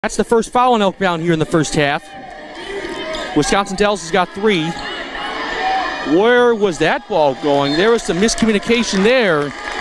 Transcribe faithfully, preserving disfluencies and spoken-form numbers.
That's the first foul on Elkbound here in the first half. Wisconsin Dells has got three. Where was that ball going? There was some miscommunication there.